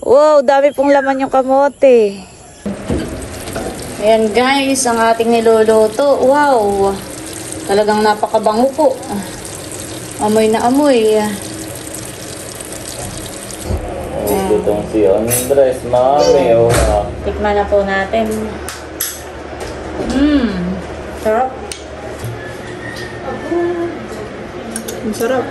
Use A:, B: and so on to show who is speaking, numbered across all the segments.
A: Wow, dami pong laman yung kamote. Ayan guys, ang ating niluluto. Wow, talagang napakabango po. Amoy na amoy.
B: Itong si Andres, mami.
A: Tikman na po natin. Sarap. Ang sarap.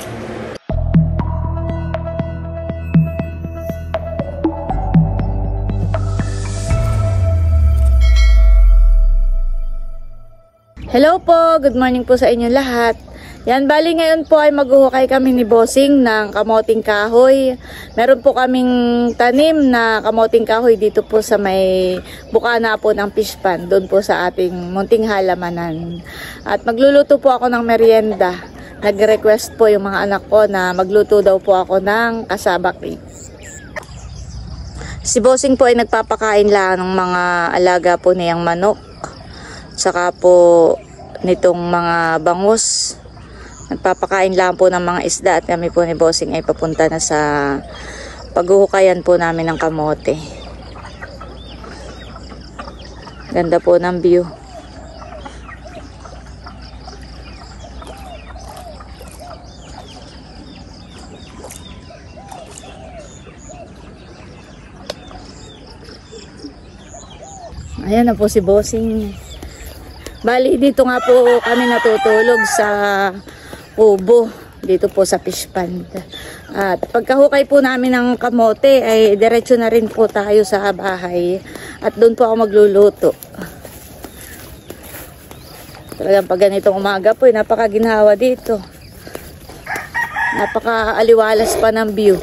A: Hello po, good morning po sa inyo lahat. Yan, bali ngayon po ay maghuhukay kami ni Bossing ng kamoting kahoy. Meron po kaming tanim na kamoting kahoy dito po sa may bukana po ng fish pond, doon po sa ating munting halamanan. At magluluto po ako ng merienda. Nag-request po yung mga anak ko na magluto daw po ako ng cassava cake. Si Bossing po ay nagpapakain lang ng mga alaga po niyang manok. Saka po nitong mga bangus. Nagpapakain lang po ng mga isda at kami po ni Bossing ay papunta na sa paghuhukayan po namin ng kamote. Ganda po ng view. Ayan na po si Bossing. Bali, dito nga po kami natutulog sa ubo. Dito po sa fish pond. At pagkahukay po namin ng kamote, ay diretso na rin po tayo sa bahay. At doon po ako magluluto. Talagang pag ganitong umaga po, napakaginhawa dito. Napaka-aliwalas pa ng view.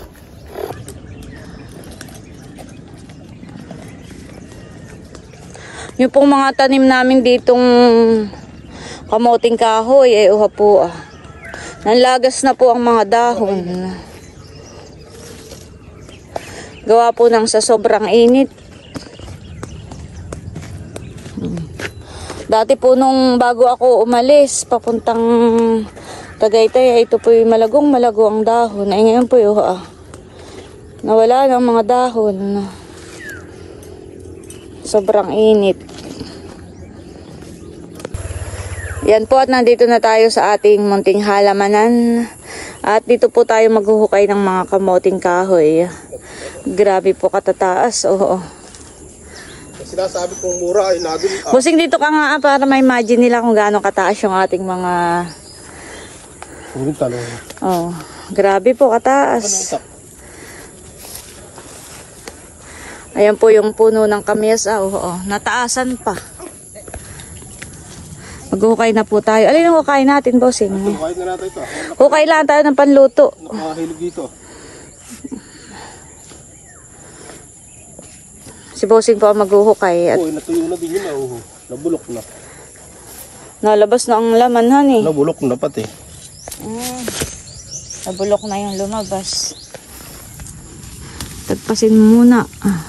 A: Yung pong mga tanim namin ditong kamoting kahoy, uha po nanlagas na po ang mga dahon. Gawa po ng sa sobrang init. Dati po nung bago ako umalis, papuntang Tagaytay, ito po yung malago ang dahon. Ay ngayon po nawala ng mga dahon. Sobrang init. Yan po at nandito na tayo sa ating munting halamanan. At dito po tayo maghuhukay ng mga kamoting kahoy. Grabe po katataas. Oo.
C: Sinasabi kong mura ay naging...
A: Bossing, dito ka nga para ma-imagine nila kung gaano kataas yung ating mga... Oh, grabe po kataas. Ayan po yung puno ng kamyas. Nataasan pa. Maghuhukay na po tayo. Alin ang hukay natin, Bossing?
C: Hukay na natin ito.
A: Hukay lang tayo ng panluto.
C: Nakahilog dito.
A: Si Bossing po ang maghuhukay. At
C: natuyo na din yun. Nabulok na.
A: nalabas na ang laman, honey.
C: Nabulok na pati.
A: Nabulok na yung lumabas. Tagpasin muna.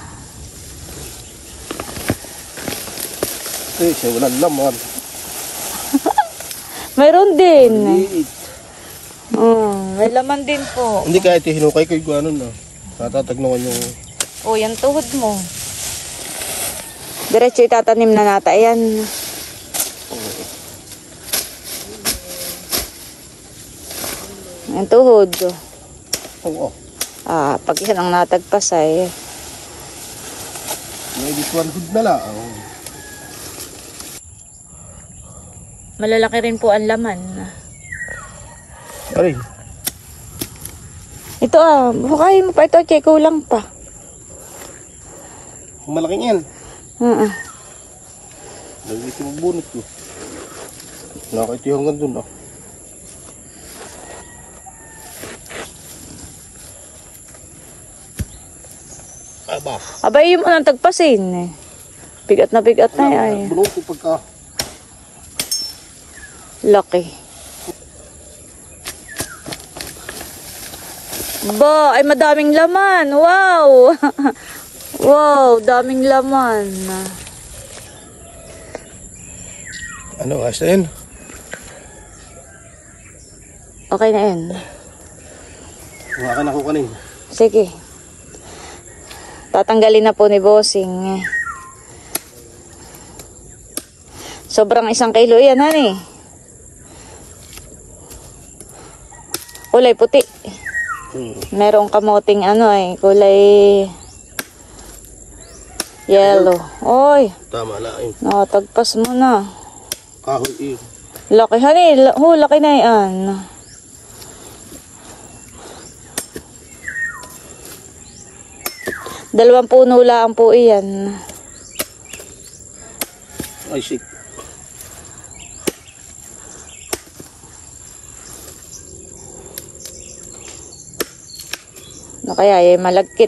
C: Siya walang laman.
A: Mayroon din. May laman din po.
C: Hindi kahit hinukay ko yung ano na. Natatagnawan yung...
A: Yan tuhod mo. Diretso itatanim na nata. Ayan. Ang tuhod.
C: Oo.
A: Pag yan ang natagpas ay...
C: May this one hood na lang.
A: Malalaki rin po ang laman.
C: Aray.
A: Ito hukayin mo pa ito. Che, kulang pa.
C: Malaking yan. Nagigit yung bunot ko. Nakakita yung hanggang dun.
A: Abay, yung anong tagpasin. Bigat na ay.
C: Bunot ko pagka...
A: Laki. Ay madaming laman. Wow. Wow, daming laman.
C: Ano, ayos na yun?
A: Okay na yun.
C: Huwakan ako kanina.
A: Sige. Tatanggalin na po ni Bossing. Sobrang 1 kilo yan, honey. Kulay puti. Merong kamoting kulay yellow. Oy.
C: Tama na yun.
A: Tagpas mo na.
C: Kahoy yun.
A: Laki, honey. Laki na yan. Dalawang puno lang po iyan.
C: Ay, shit.
A: Kaya malagkit.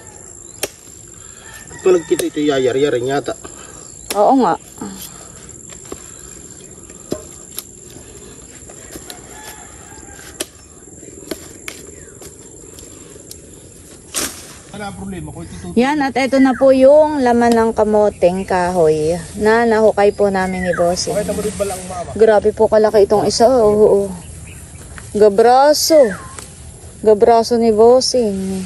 C: Malagkit ito yayari-yarin yata.
A: Oo nga.
C: Ano ang problema ko?
A: Yan, at ito na po yung laman ng kamoting kahoy na nahukay po namin ni Bossing.
C: Okay, tamo din ba lang mama?
A: Grabe po kalaki itong isa. Oo. Gabraso. Gabraso ni Bossing.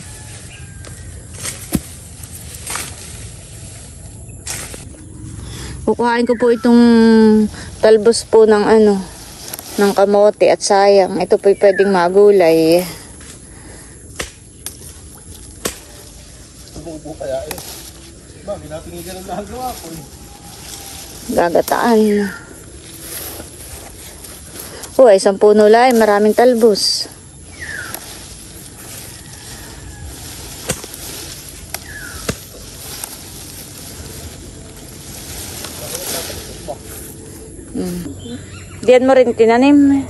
A: Kukuhain ko po itong talbos po ng ng kamote at sayang. Ito po pwedeng magulay.
C: Bubo kaya eh. Ba, may natingigan ang nagawa ko eh.
A: Gagataan. Uy, 10 puno lang. Maraming talbos. Diyan mo rin tinanim.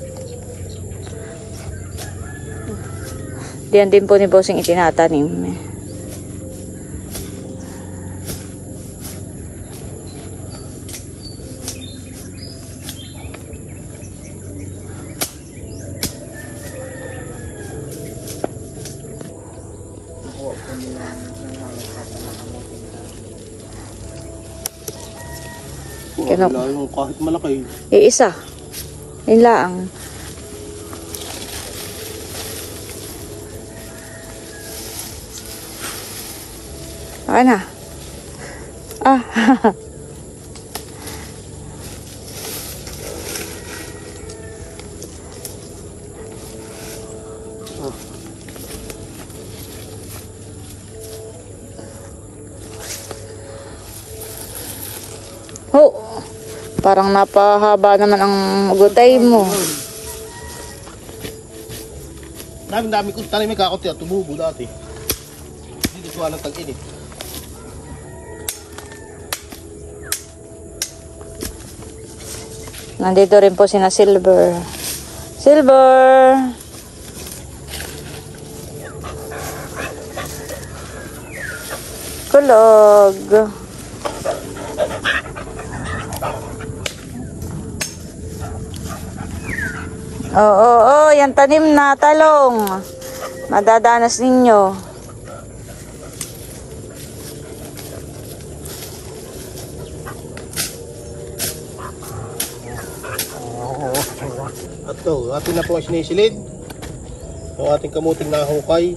A: Diyan din po ni Bossing itinatanim.
C: Wala yung kahit malaki.
A: Isa. Yun lang. Okay na. Parang napahaba naman ang gutay mo.
C: Dami ko tanim may kakot yan. Tumubo dati. Hindi ko alam tag-init.
A: Nandito rin po sina Silver. Silver! Kulog. Oo, yan tanim na talong. Madadanas ninyo.
C: At ito, atin na po ang sinisilid. Ang ating kamuting nahukay.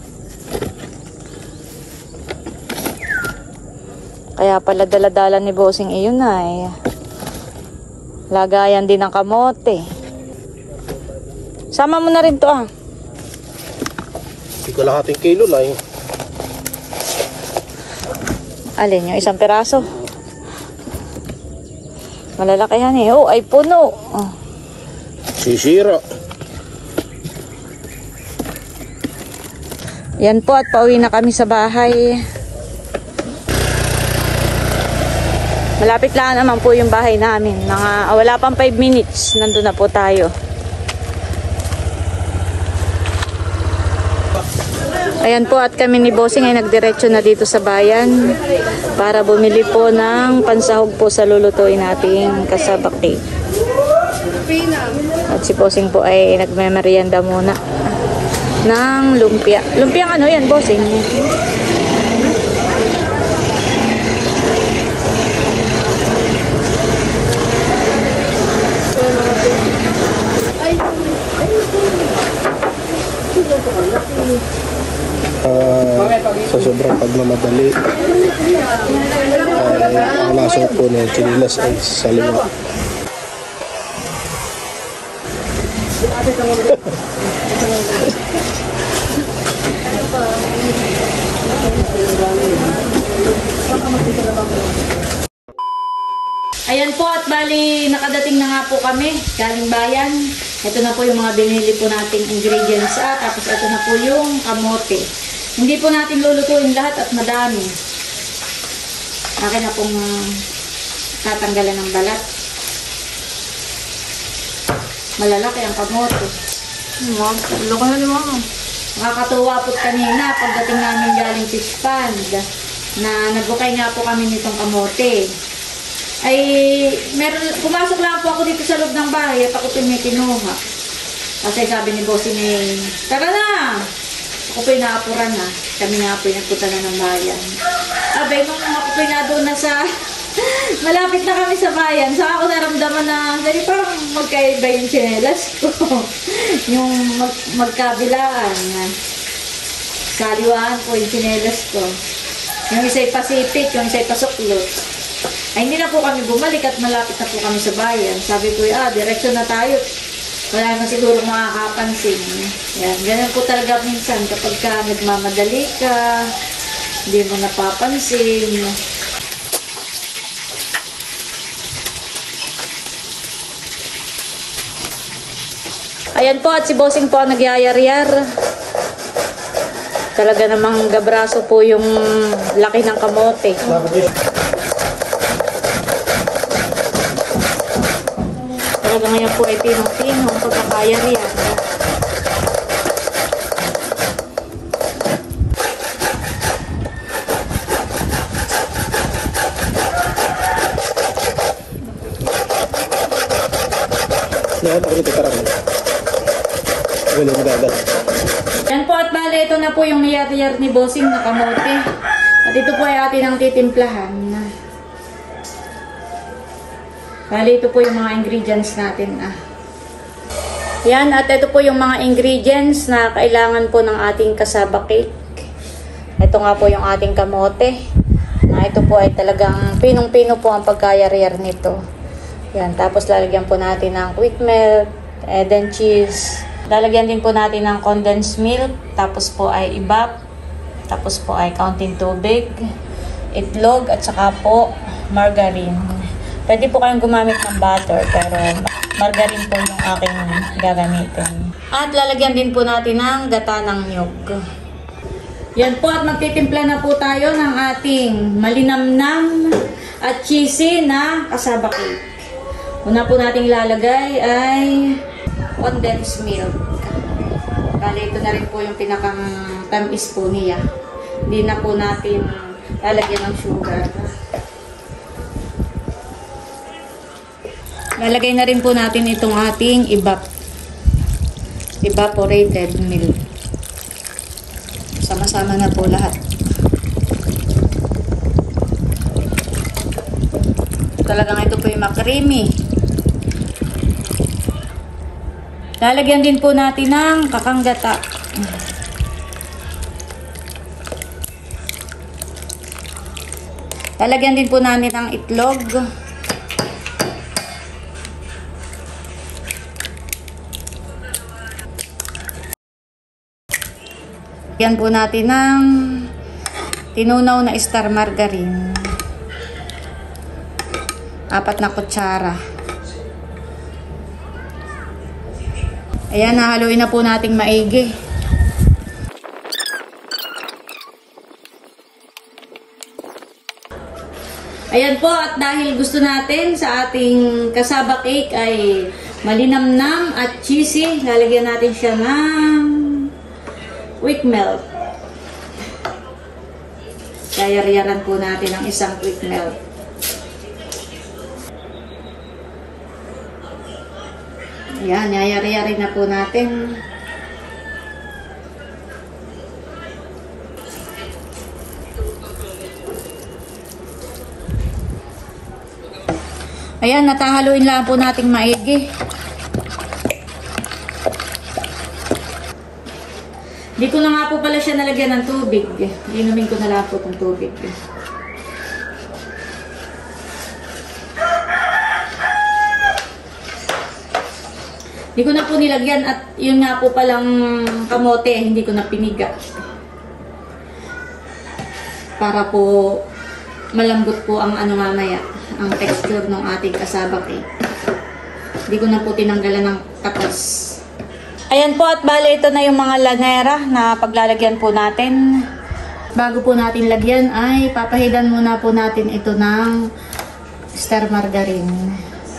A: Kaya pala daladala ni Bossing iyon ay lagayan din ng kamote. Sama mo na rin to
C: Hindi ko lahating kilo lang.
A: Alin yung 1 peraso? Malalaki yan eh. Oh, ay puno.
C: Sisira.
A: Yan po at pauwi na kami sa bahay. Malapit lang naman po yung bahay namin. Wala pang 5 minutes. Nandun na po tayo. Ayan po at kami ni Bossing ay nagdiretso na dito sa bayan para bumili po ng pansahog po sa lulutuin nating kasabak cake. At si Bossing po ay nagmemerienda muna ng lumpia. Lumpia ano yan, Bossing? Ay,
C: Sa sobrang pagmamadali ang lasong po ng chinilas ay sa lima.
A: Ayan po at bali nakadating na nga po kami galing bayan. Ito na po yung mga binili po nating ingredients tapos ito na po yung kamote. Hindi po natin lulutuin lahat at madami. Akin na pong tatanggalan ng balat. Malalaki ang kamote. Loko na naman. Nakakatuwa po kanina pagdating namin galing fish pond na nagbukay nga po kami nitong kamote. Ay, pumasok lang po ako dito sa loob ng bahay at ako po may kinuha. Kasi sabi ni Bossing tara na! Ako po inaapuran na. Kami nga po nagpunta na ng bayan. Abay, nung ako po na doon na sa... malapit na kami sa bayan. Saka ako naramdaman na dali parang magkaiba yung tsinelas ko. yung magkabilaan. Kaliwaan po yung tsinelas ko. Yung isa'y Pacific, yung isa'y pasuklot. Ay, hindi na po kami bumalik at malapit na po kami sa bayan. Sabi ko, direksyon na tayo. Wala na siguro makakapansin. Yan, ganyan po talaga minsan kapag ka nagmamadali ka, hindi mo napapansin. Ayan po at si Bossing po ang nagyayar-yar. Talaga namang gabraso po yung laki ng kamote. Talaga ngayon po ay tinong-tinong ang pagkakayar-yar. Yan po at bale, ito na po yung niyar-yar ni Bossing na kamote. At ito po ay atin ang titimplahan. Bale, ito po yung mga ingredients natin. Yan, at ito po yung mga ingredients na kailangan po ng ating kasaba cake. Ito nga po yung ating kamote. Ito po ay talagang pinong-pino po ang pagkayar-yar nito. Yan, tapos lalagyan po natin ng quick melt, then cheese. Lalagyan din po natin ng condensed milk, tapos po ay ibap, tapos po ay kaunting tubig, itlog, at saka po margarine. Pwede po kayong gumamit ng butter, pero margarine po yung aking gagamitin. At lalagyan din po natin ng gata ng niyog. Yan po at magtitimpla na po tayo ng ating malinamnam at cheesy na kasaba cake. Una po nating lalagay ay condensed milk. Bale, ito na rin po yung pinakang tamis po niya. Hindi na po natin lalagyan ng sugar. Lalagay na rin po natin itong ating evaporated milk. Sama-sama na po lahat. Talagang ito po yung makrimi. Lalagyan din po natin ng kakanggata. Lalagyan din po natin ng itlog. Lalagyan po natin ng tinunaw na star margarine. 4 na kutsara. Ayan, nahaluin na po nating maigi. Ayan po, at dahil gusto natin sa ating kasaba cake ay malinamnam at cheesy, lalagyan natin siya ng quick melt. Yayar-yaran po natin ang isang quick melt. Ayan, yayari-yari na po natin. Ayan, natahaluin lang po nating maigi. Hindi ko ko na nga po pala siya nalagyan ng tubig. Inumin ko na lang po itong tubig. Hindi ko na po nilagyan at yun nga po palang kamote, hindi ko na piniga. Para po malambot po ang ano mamaya, ang texture ng ating cassava cake. Hindi ko na po tinanggalan ng katas. Ayan po at bale ito na yung mga lanera na paglalagyan po natin. Bago po natin lagyan ay papahidan muna po natin ito ng star margarine.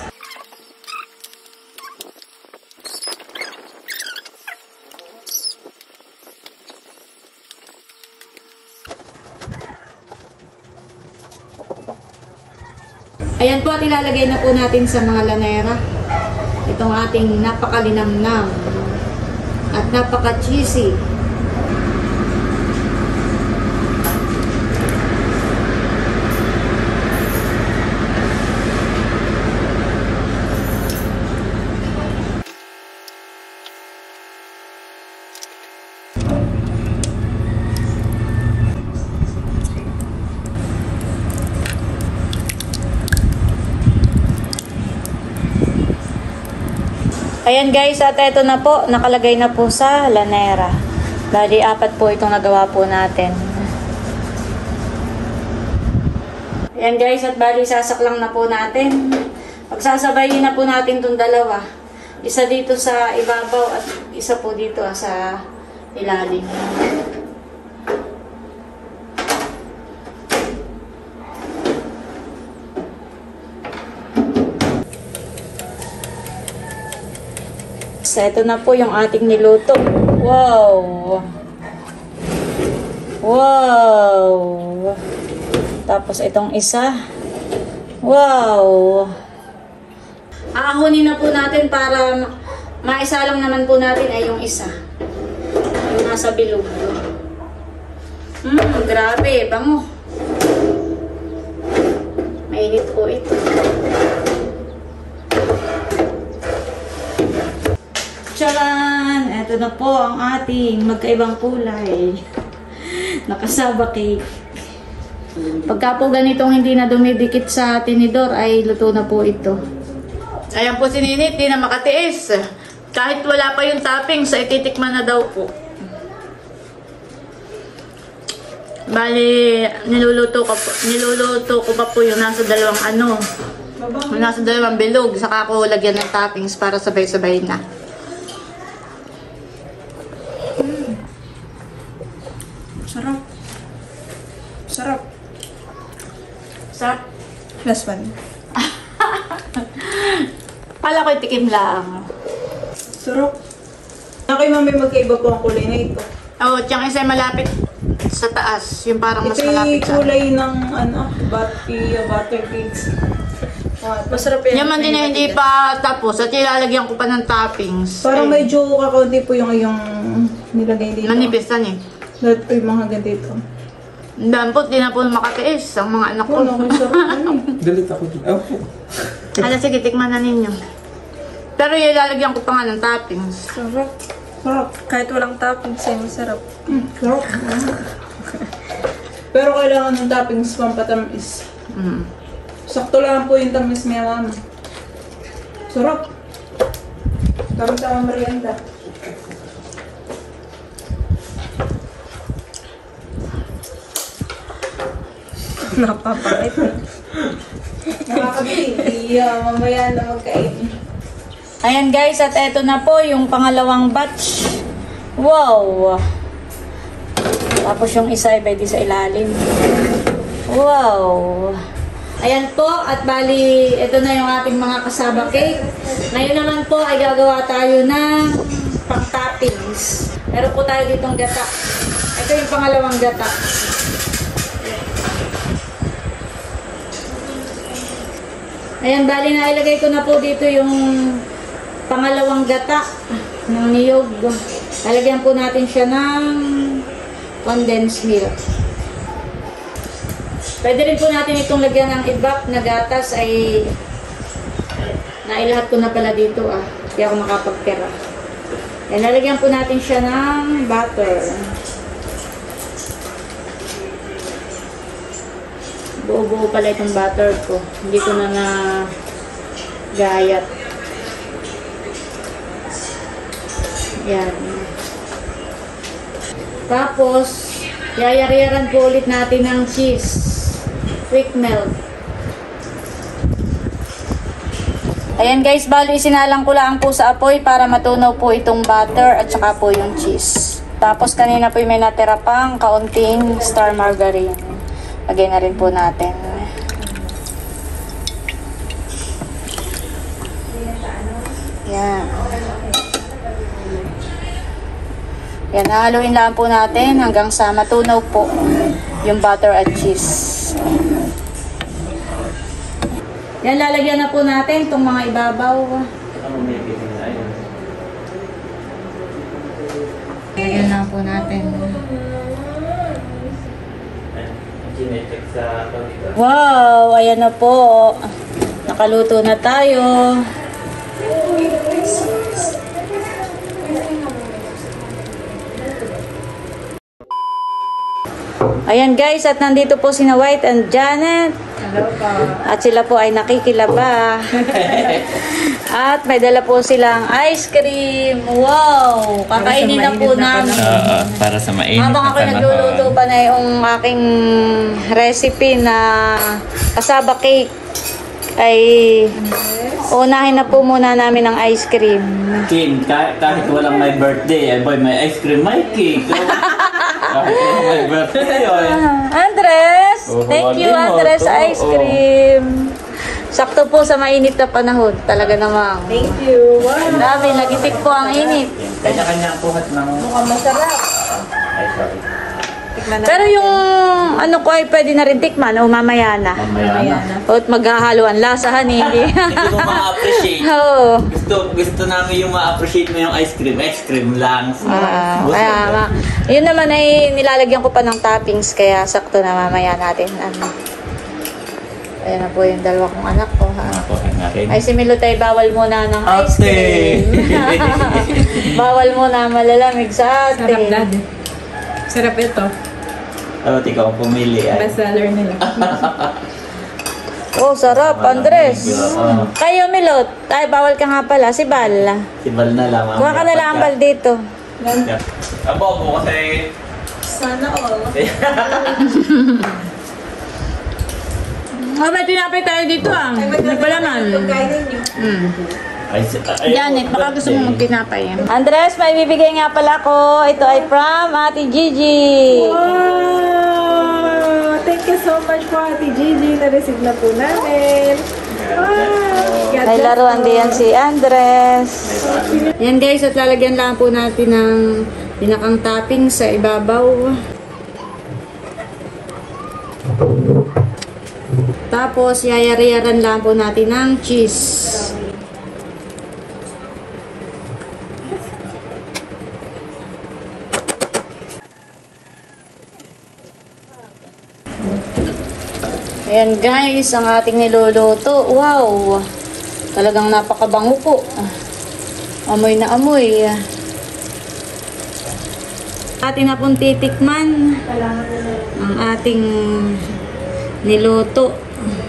A: Ayan po at ilalagay na po natin sa mga lanera itong ating napakalinamnam at napaka-cheesy. Ayan guys, at ito na po, nakalagay na po sa lanera. Bali, 4 po itong nagawa po natin. Ayan guys, at bali sasaklang na po natin. Pagsasabayin na po natin itong dalawa. Isa dito sa ibabaw at isa po dito sa ilalim. So, ito na po yung ating niluto. Wow! Wow! Tapos itong isa. Wow! Aahunin na po natin para maisa lang naman po natin ay yung isa. Yung nasa bilog. Grabe, bango. Mainit po ito. Tcharan! Ito na po ang ating magkaibang kulay na cassava cake. Pagka po ganitong hindi na dumidikit sa tinidor ay luto na po ito. Ayan po si Ninit, di na makatiis. Kahit wala pa yung toppings, ay titikman na daw po. Bali, niluluto ko pa po yung nasa dalawang bilog. Saka ko lagyan ng toppings para sabay-sabay na.
D: Sarap. Sarap.
A: Sarap.
D: Last one.
A: Pala ko tikim lang.
D: Sarap. Kay mami magkaiba po ang kulay na ito.
A: Oo, tsaka isa malapit sa taas. Yung parang mas
D: Ito
A: malapit
D: yung
A: sa...
D: kulay ng butter cakes. Masarap yan.
A: Yaman din na hindi pa tapos at ilalagyan ko pa ng toppings.
D: Parang medyo kakaunti po yung nilagay dito.
A: Manipisan eh.
D: Lahat po yung mga ganito.
A: Dampot, di na po makatiis ang mga anak ko.
D: Ano, sarap.
C: Galit ako din.
A: Ala, sige, tikman na ninyo. Pero ilalagyan ko pa nga ng toppings.
D: Sarap. Sarap. Kahit walang toppings ay masarap. Sarap. Pero kailangan ng toppings pampatamis. Sakto lang po yung tamis niya, mama. Sarap. Tama-tama merienda. Napapakit eh. Nakakabili. Mamaya na magkain.
A: Ayan guys, at eto na po yung pangalawang batch. Wow! Tapos yung isa ay pwede sa ilalim. Wow! Ayan po, at bali, ito na yung ating mga cassava cake. Ngayon naman po ay gagawa tayo ng pang-toppings. Meron po tayo ditong gata. Ito yung pangalawang gata. Ayan, bali na ilagay ko na po dito yung pangalawang gata ng niyog. Lalagyan po natin siya ng condensed milk. Pwede rin po natin itong lagyan ng evap na gatas ay nailahat ko na pala dito Kaya ako makapagpera. Yan, lalagyan po natin siya ng butter. Buo-buo pala itong butter ko. Hindi ko na gayat. Yan. Tapos, yayari-yaran po ulit natin ng cheese. Quick melt. Ayan guys, bali isinalang ko lang po sa apoy para matunaw po itong butter at saka po yung cheese. Tapos kanina po may natira pang kaunting star margarine. Lagay na rin po natin. Yan. Yan, haluin lang po natin hanggang sa matunaw po yung butter at cheese. Yan, lalagyan na po natin itong mga ibabaw. Lagyan na po natin. Wow! Ayan na po. Nakaluto na tayo. Ayan guys, at nandito po sina White and Janet.
D: Hello po.
A: At sila po ay nakikilaba. At may dala po silang ice cream. Wow! Kakainin na po namin.
B: Para sa mainit
A: Habang ako nagluluto pa na yung aking recipe na kasaba cake, ay unahin na po muna namin ang ice cream.
B: Kim, kahit walang my birthday, ay boy, may ice cream, may cake. Kahit walang my birthday, oy.
A: Andres!
B: Oh,
A: Thank you,
B: wali mo.
A: Andres, ice
B: Oo.
A: cream. Sakto po sa mainit na panahon. Talaga namang.
D: Thank you. Wow.
A: Ang dami, nagitik po ang init.
B: Kanya-kanya ang puhat ng...
D: Mukhang masarap.
B: Ay, sorry.
D: Tikman na.
A: Pero yung ano ko ay pwede na rin tikman o mamaya na.
B: Mamaya na.
A: O maghahalo ang lasahan, hindi.
B: Hindi ko ma-appreciate.
A: Oo.
B: Gusto namin yung ma-appreciate mo yung ice cream lang.
A: Kaya, yun naman ay nilalagyan ko pa ng toppings, kaya sakto na mamaya natin. Ayan na po yung dalawa kong anak ko. Ha? Ay, si Milutay, bawal muna ng ice cream. Bawal muna malalamig sa
D: Sarap,
A: atin.
D: Dad. Sarap ito.
B: Dapat ikaw pumili ay.
D: Bestseller nila.
A: Oh, sarap, Andres.
B: Oo.
A: Kayo, Milot. Ay, bawal ka nga pala. Si Bal.
B: Si Bal na lang.
A: Kuha ka na lang ang Bal dito.
B: Abo kasi...
D: Sana all.
A: Oh, may tinapay tayo dito ah. Hindi pa naman.
D: Pagkainin niyo.
A: Janet, baka gusto mo magtinapay. Andres, may bibigay nga pala ko. Ito ay from Ate Gigi.
D: Wow! Thank you so much po, Ate Gigi. Na-receive na po namin. Wow!
A: May laruan din si Andres. Yan guys, at lalagyan lang po natin ng pinakang topping sa ibabaw. Tapos, yayari-yaran lang po natin ng cheese. Ayan guys, ang ating niluluto. Wow! Talagang napakabango po. Amoy na amoy. Atin na pong titikman ang ating niluto.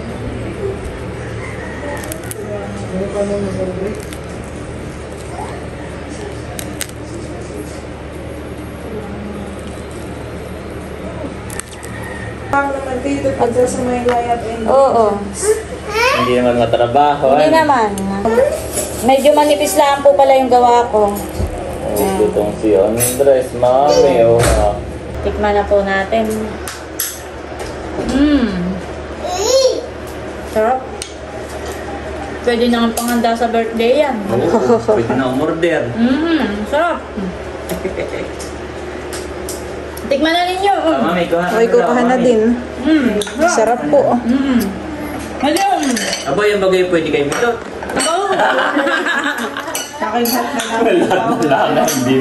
D: Ang naman dito pag sa may layat and
A: Oo.
B: Hindi naman matrabaho.
A: Hindi naman. Medyo manipis lang po pala yung gawa ko.
B: Itong si Andres, mami. Oh.
A: Tikman na po natin. Sarap. Pwede na ang panganda sa birthday yan.
B: Pwede na umorder.
A: Sarap. Tikman na ninyo.
B: Mami, kuha na.
D: Ay, kukuha na din. Sarap po.
A: Hello.
B: Aba, yung bagay pwede kayo ito.
D: Aking hat na
B: Wala na, hindi.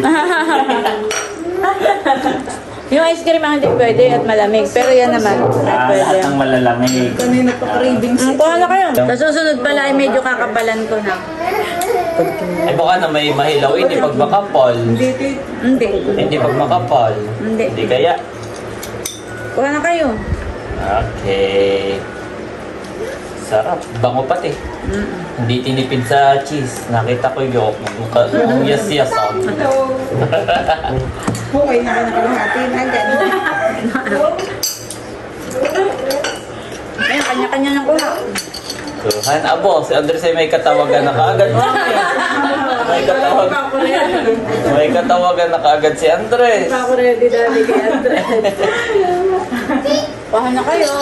A: Yung ice cream ang hindi pwede at malamig. Pero yan naman. Ay, pwede.
B: Lahat ng malalamig.
D: Kanina pa cravings.
A: Kuha na kayo. Sa susunod pala ay medyo kakapalan ko na.
B: Ay baka na may mahilaw hindi pag makapal.
D: Hindi, tit.
A: Hindi.
B: Hindi pag makapal.
A: Hindi.
B: Hindi kaya.
A: Kuha na kayo.
B: Okay. Sarap. Bango pati. Hindi tinipid sa cheese. Nakita ko yung yes-yes.
D: Okay na ka nakalahati. Ganun.
A: Ayun, kanya-kanya ng kuha.
B: So, abo, si Andres ay may katawagan na kaagad. May katawagan na kaagad si Andres.
A: Ako ready dali kay Andres. Kuha na kayo.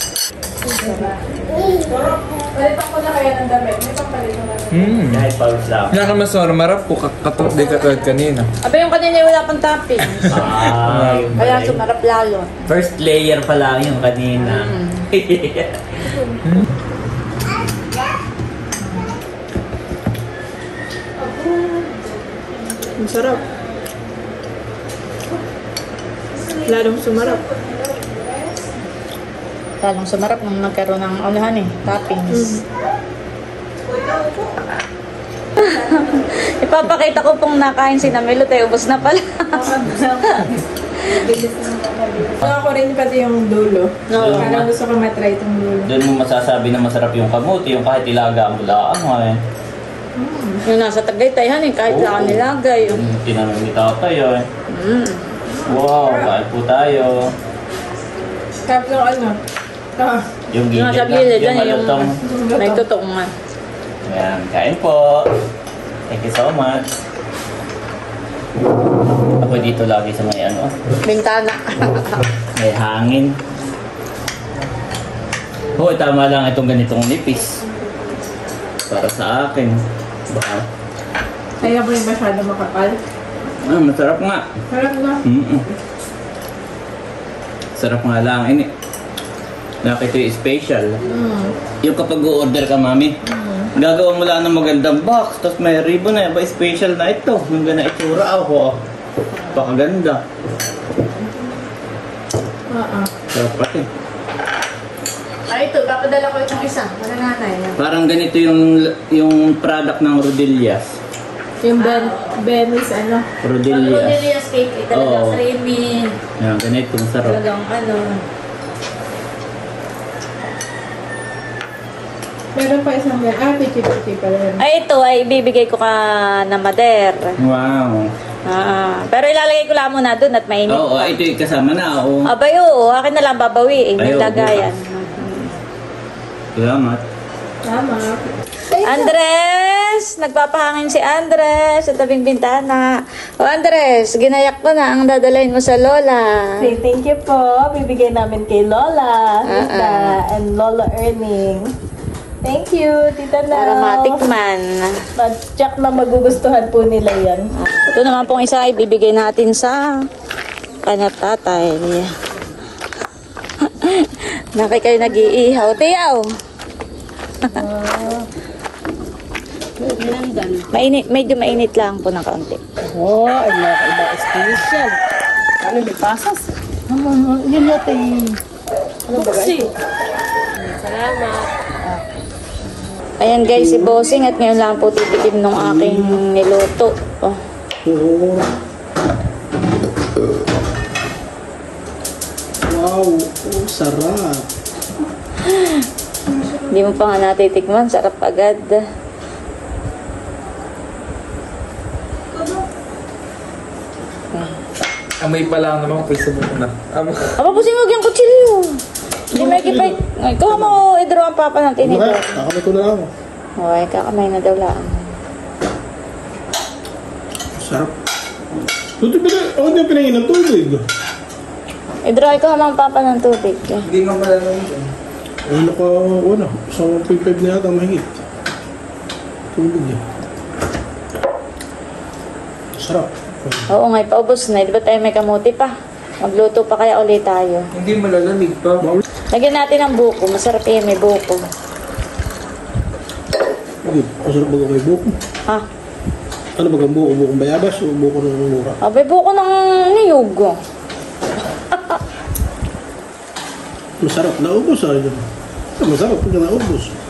D: Palitan ko na kaya ng damit. May pampalit na namin.
B: Kahit pawis lang.
E: Marap po, di katulad kanina.
A: Aba yung kanina wala pang topping.
B: Yung
A: Kaya
B: pala.
A: sumarap lalo.
B: First layer pa lang yung kanina.
D: Ang sarap. Lalong sumarap.
A: Lalong sumarap nung nagkaroon ng unahan toppings. Ipapakita ko pong nakain si Namelo tayo, ubos na pala.
D: Ako rin pati yung dulo.
A: Oo.
D: Parang gusto ko matry itong dulo.
B: Doon mo masasabi na masarap yung kamuti, yung kahit ilaga mo lang.
A: Yung nasa Tagaytay, kahit saan nilagay.
B: Tinanong ni tatay eh.
A: Mm.
B: Wow, kain po tayo.
D: Tapos yung ano?
B: Yung
A: Yung nasa
B: gilid
A: gilid,
B: yung
A: yan yung
B: malutong.
A: may tutong nga.
B: Ayan, kain po. Thank you so much. Ako dito lagi sa may ano,
A: Bintana.
B: may hangin. Oo, tama lang itong ganitong nipis. Para sa akin. Baka.
D: Kaya ba yung masyado makapal?
B: Masarap nga.
D: Sarap na.
B: Sarap nga lang. Ini. Nakita yung special. Yung kapag order ka, mami, gagawa mo lang ng magandang box, tapos may ribbon na, ba special na ito. Yung gana itsura ako. Pakaganda. Sarap pati.
A: Ay, ito, papadala ko itong isa. Wala nanay.
B: Parang ganito yung product ng Rodillas.
D: Yung Benny's ano?
B: Rodillas.
A: Rodelia's cake, talagang
B: Oo.
A: creamy.
B: Yan, ganito, sarap.
A: Talagang ano.
D: Meron pa isang yan. Pichi-pichi pala yan.
A: Ay, ito ay ibibigay ko ka na mader.
B: Wow.
A: Pero ilalagay ko lang muna doon at mainit.
B: Oo, ito yung kasama na. Oo.
A: Abay, oo. Akin na lang babawiin.
B: Ay,
A: Yung
B: oo,
A: lagayan.
B: Salamat.
D: Tama.
A: Andres! Nagpapahangin si Andres sa tabing bintana. O Andres, ginayak ko na ang dadalhin mo sa Lola.
F: Say thank you po. Bibigay namin kay Lola, Tita, and Lola Erning. Thank you, Tita Nel.
A: Para matikman.
F: Check na magugustuhan po nila yan.
A: Ito naman pong isa ay bibigay natin sa kanyang tatay. Naki kayo nag-iihaw. Tiyaw! Mainit, medyo mainit lang po ng kaunti.
F: Oh, ay iba special. Ano, may pasas? Yun natin. Ano ba guys? Salamat.
A: Ayan guys, si Bossing at ngayon lang po titikim ng aking niluto. Oh.
C: Wow, sarap.
A: Hindi mo pa nga natitikman, sarap agad.
E: Amoy pa lang naman kung subok na.
A: Aba, Bossing, huwag yung kutsilyo. Hindi may kipay. Ikaw mo, idro ang papa ng tinidor.
C: Nakamay ko na ako.
A: Okay, kakamay na daw lang.
C: Sarap. Tuti pala, ako na pinangin ng tubig.
A: Idro, ikaw ang papa ng tubig.
E: Hindi mo pala naman.
C: Ano ka, ano, 1.5 na yata mahigit. Tubig yan. Sarap.
A: Oo nga, paubos na. Di ba tayo may kamuti pa? Magluto pa kaya ulit tayo.
E: Hindi malalamig pa.
A: Lagyan natin ng buko. Masarap yan, may buko.
C: Masarap baga may buko.
A: Ha?
C: Ano baga buko? Bukong bayabas o buko ng mura?
A: Abay, buko ng niyog.
C: Masarap, naubos ah. Masarap pag naubos.